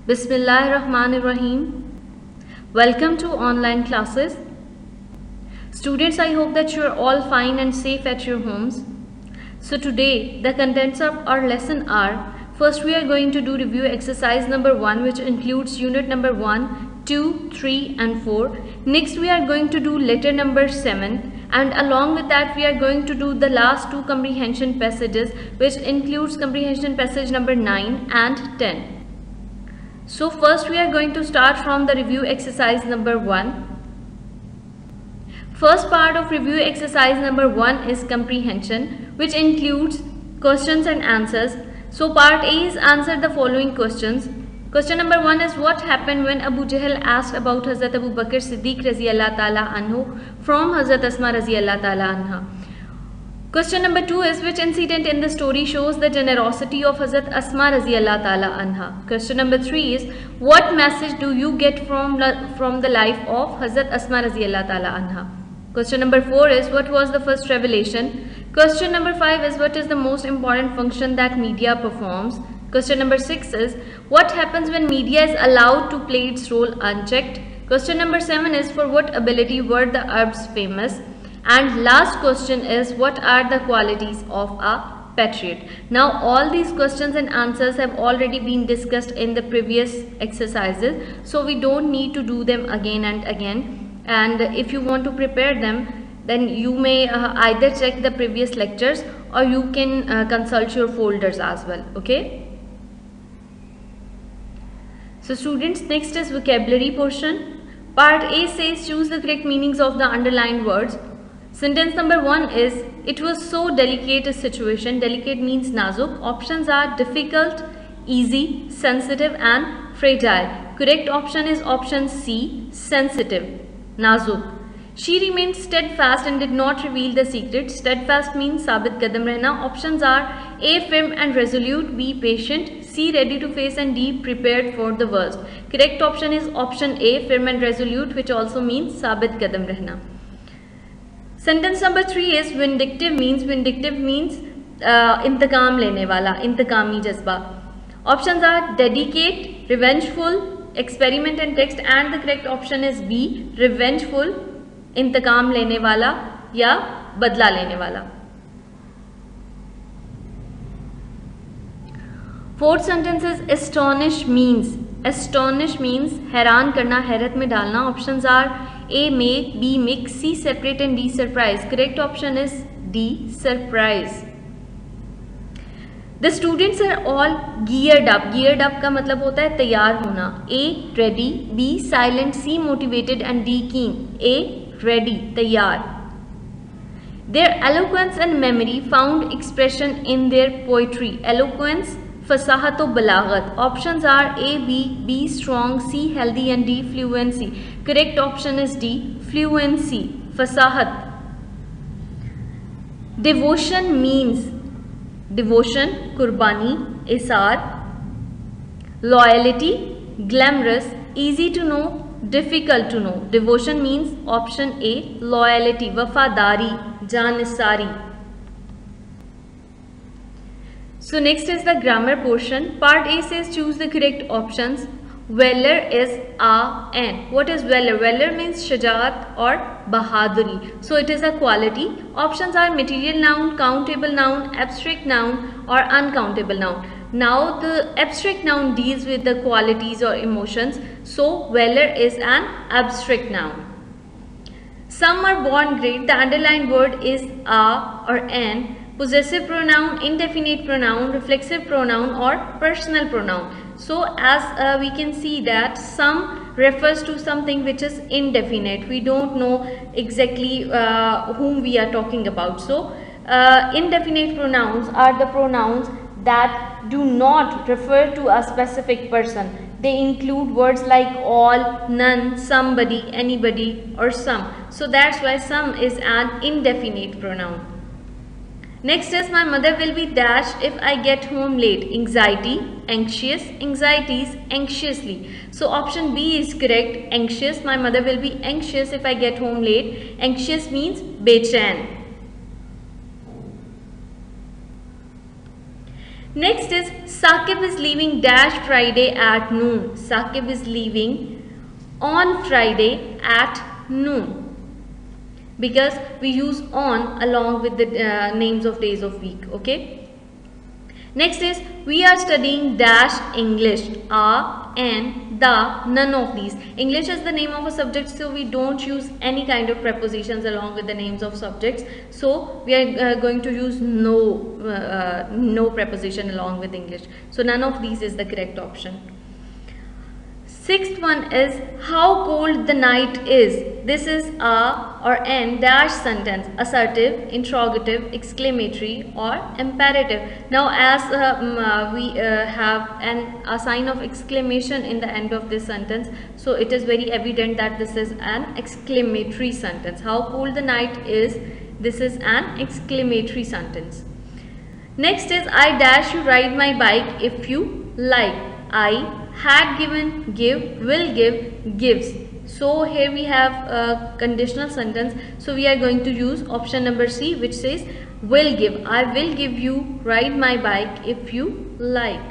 Bismillahirrahmanirrahim. Welcome to online classes. Students, I hope that you are all fine and safe at your homes. So today the contents of our lesson are: first we are going to do review exercise number 1, which includes unit number 1, 2, 3 and 4. Next we are going to do letter number 7, and along with that we are going to do the last two comprehension passages, which includes comprehension passage number 9 and 10. So first we are going to start from the review exercise number 1. First part of review exercise number 1 is comprehension, which includes questions and answers. So part A is answer the following questions. Question number 1 is: what happened when Abu Jahl asked about Hazrat Abu Bakr Siddiq Raziyallahu Ta'ala Anhu from Hazrat Asma Raziyallahu Ta'ala Anha? Question number 2 is: which incident in the story shows the generosity of Hazrat Asma Raziyallahu Ta'ala Anha? Question number 3 is: what message do you get from the life of Hazrat Asma Raziyallahu Ta'ala Anha? Question number 4 is: what was the first revelation? Question number 5 is: what is the most important function that media performs? Question number 6 is: what happens when media is allowed to play its role unchecked? Question number 7 is: for what ability were the Arabs famous? And last question is: what are the qualities of a patriot? Now all these questions and answers have already been discussed in the previous exercises, so we don't need to do them again and again. And if you want to prepare them, then you may either check the previous lectures or you can consult your folders as well. Okay. So students, next is vocabulary portion. Part A says choose the correct meanings of the underlined words. Sentence number 1 is: it was so delicate a situation. Delicate means nazuk. Options are difficult, easy, sensitive and fragile. Correct option is option C, sensitive, nazuk. She remained steadfast and did not reveal the secret. Steadfast means sabit kadam rehna. Options are A, firm and resolute, B, patient, C, ready to face and D, prepared for the worst. Correct option is option A, firm and resolute, which also means sabit kadam rehna. Sentence number 3 is vindictive means इंतकाम लेने वाला, इंतकामी जज्बा. Options are dedicate, revengeful, experiment and text, and the correct option is B, revengeful, इंतकाम लेने वाला या बदला लेने वाला. Fourth sentence is astonish means. Astonish means हैरान करना, हैरत में डालना. Options are A, make, B, mix, C, separate and D, surprise. Correct option is D, surprise. The students are all geared up. Geared up का मतलब होता है तैयार होना. A, ready, B, silent, C, motivated and D, keen. A, ready, तैयार. Their eloquence and memory found expression in their poetry. Eloquence, फसाहत व बलागत. Options are A, B, strong, C, healthy and D, fluency. Correct option is D, fluency, फसाहत. Devotion means devotion, कुर्बानी, इसार. Loyalty, glamorous, easy to know, difficult to know. Devotion means option A, loyalty, वफादारी, जानिसारी. So next is the grammar portion. Part A says choose the correct options. Valor is a N. What is valor? Valor means shajaat or bahaduri. So it is a quality. Options are material noun, countable noun, abstract noun or uncountable noun. Now the abstract noun deals with the qualities or emotions. So valor is an abstract noun. Some are born great. The underlined word is a or an. Possessive pronoun, indefinite pronoun, reflexive pronoun or personal pronoun. So as we can see that some refers to something which is indefinite. We don't know exactly whom we are talking about. So indefinite pronouns are the pronouns that do not refer to a specific person. They include words like all, none, somebody, anybody or some. So that's why some is an indefinite pronoun. Next is my mother will be dashed if I get home late. Anxiety, anxious, anxieties, anxiously. So option B is correct, anxious. My mother will be anxious if I get home late. Anxious means बेचैन. Next is Saqib is leaving dash Friday at noon. Saqib is leaving on Friday at noon, because we use on along with the names of days of week. Okay. Next is we are studying dash English. A, and the, none of these. English is the name of a subject, so we don't use any kind of prepositions along with the names of subjects. So we are going to use no preposition along with English. So none of these is the correct option. Sixth one is how cold the night is. This is a or an dash sentence, assertive, interrogative, exclamatory or imperative. Now as we have a sign of exclamation in the end of this sentence, so it is very evident that this is an exclamatory sentence. How cold the night is, this is an exclamatory sentence. Next is I dash you ride my bike if you like. I had given, give, will give, gives. So here we have a conditional sentence, so we are going to use option number C, which says will give. I will give you ride my bike if you like.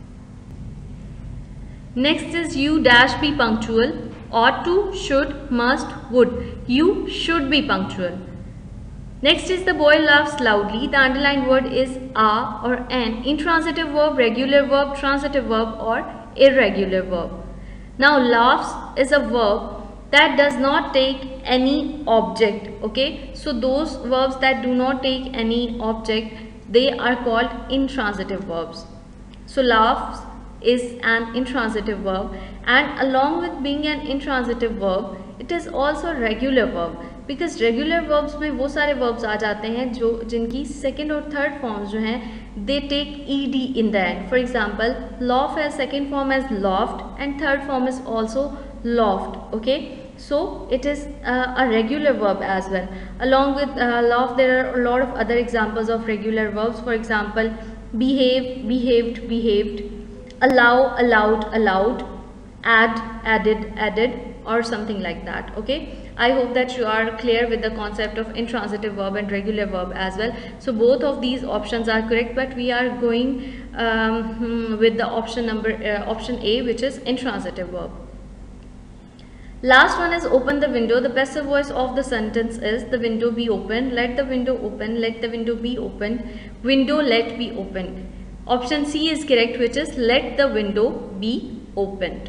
Next is you dash be punctual. Ought to, should, must, would. You should be punctual. Next is the boy laughs loudly. The underlined word is a or an intransitive verb, regular verb, transitive verb or irregular verb. Now laughs is a verb that does not take any object. Okay, so those verbs that do not take any object, they are called intransitive verbs. So laughs is an intransitive verb, and along with being an intransitive verb, it is also a regular verb, because regular verbs में वो सारे verbs आ जाते हैं जो जिनकी second और third forms जो हैं they take ed in the end. For example, laugh has second form as laughed and third form is also laughed. Okay, so it is a regular verb as well. Along with laugh, there are a lot of other examples of regular verbs. For example, behave, behaved, behaved, allow, allowed, allowed, add, added, added, or something like that. Okay, I hope that you are clear with the concept of intransitive verb and regular verb as well. So both of these options are correct, but we are going with the option A, which is intransitive verb. Last one is open the window. The passive voice of the sentence is the window be opened, let the window open, let the window be opened, window let be opened. Option C is correct, which is let the window be opened.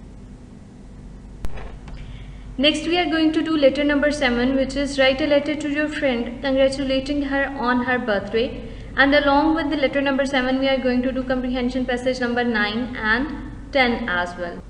Next we are going to do letter number 7, which is write a letter to your friend congratulating her on her birthday. And along with the letter number 7, we are going to do comprehension passage number 9 and 10 as well.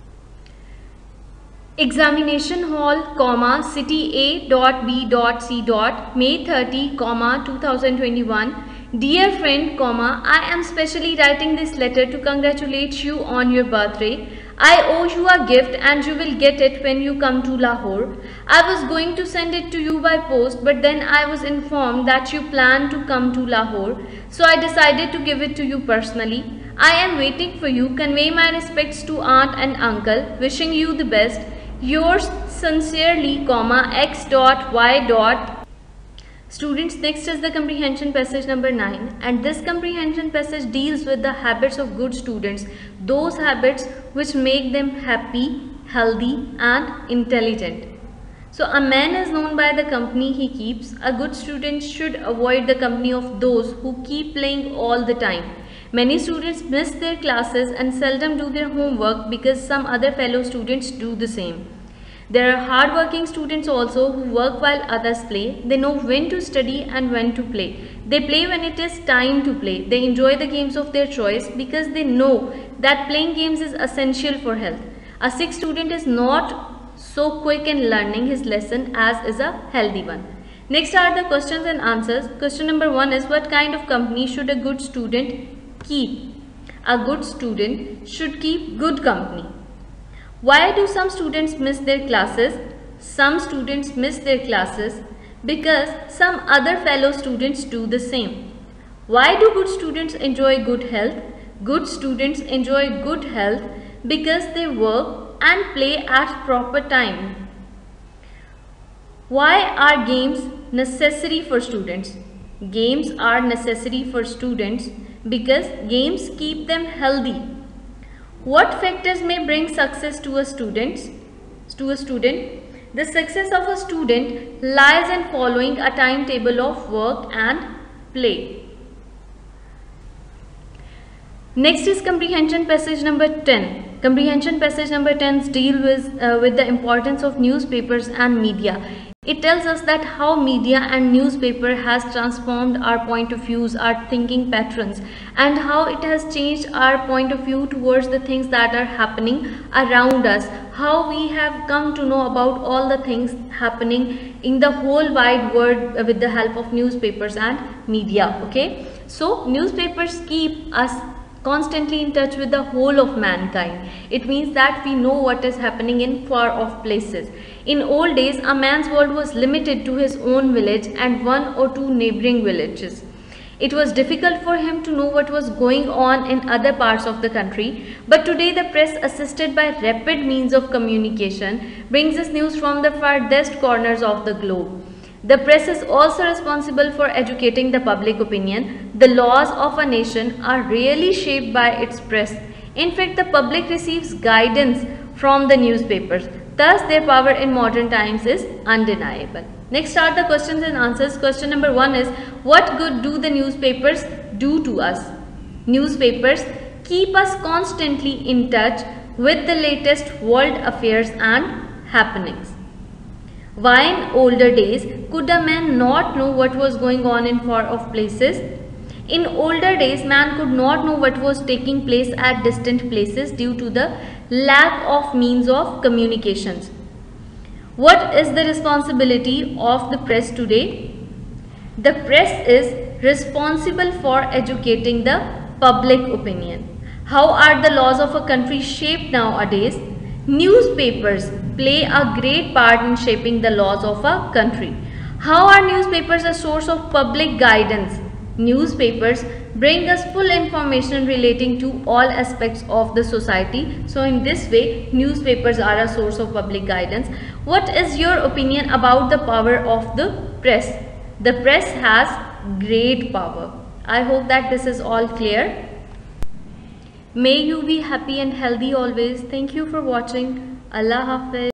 Examination hall, comma, city A.B.C. May 30, 2021. Dear friend, comma, I am specially writing this letter to congratulate you on your birthday. I owe you a gift and you will get it when you come to Lahore. I was going to send it to you by post, but then I was informed that you plan to come to Lahore, so I decided to give it to you personally. I am waiting for you. Convey my respects to aunt and uncle. Wishing you the best. Yours sincerely, comma, X.Y. Students, next is the comprehension passage number 9, and this comprehension passage deals with the habits of good students, those habits which make them happy, healthy and intelligent. So a man is known by the company he keeps. A good student should avoid the company of those who keep playing all the time. Many students miss their classes and seldom do their homework because some other fellow students do the same. There are hard-working students also who work while others play. They know when to study and when to play. They play when it is time to play. They enjoy the games of their choice because they know that playing games is essential for health. A sick student is not so quick in learning his lesson as is a healthy one. Next are the questions and answers. Question number 1 is, what kind of company should a good student keep? A good student should keep good company. Why do some students miss their classes? Some students miss their classes because some other fellow students do the same. Why do good students enjoy good health? Good students enjoy good health because they work and play at proper time. Why are games necessary for students? Games are necessary for students because games keep them healthy. What factors may bring success to a student? The success of a student lies in following a timetable of work and play. Next is comprehension passage number 10. Comprehension passage number 10 deal with the importance of newspapers and media. It tells us that how media and newspaper has transformed our point of views, our thinking patterns, and how it has changed our point of view towards the things that are happening around us, how we have come to know about all the things happening in the whole wide world with the help of newspapers and media. Okay, so newspapers keep us constantly in touch with the whole of mankind. It means that we know what is happening in far off places. In old days, a man's world was limited to his own village and one or two neighboring villages. It was difficult for him to know what was going on in other parts of the country, but today the press, assisted by rapid means of communication, brings us news from the farthest corners of the globe. The press is also responsible for educating the public opinion. The laws of a nation are really shaped by its press. In fact, the public receives guidance from the newspapers. Thus, their power in modern times is undeniable. Next are the questions and answers. Question number 1 is, what good do the newspapers do to us? Newspapers keep us constantly in touch with the latest world affairs and happenings. Why in older days could a man not know what was going on in far off places? In older days, man could not know what was taking place at distant places due to the lack of means of communications. What is the responsibility of the press today? The press is responsible for educating the public opinion. How are the laws of a country shaped nowadays? Newspapers play a great part in shaping the laws of a country. How are newspapers a source of public guidance? Newspapers bring us full information relating to all aspects of the society. So in this way, newspapers are a source of public guidance. What is your opinion about the power of the press? The press has great power. I hope that this is all clear. May you be happy and healthy always. Thank you for watching. Allah Hafiz.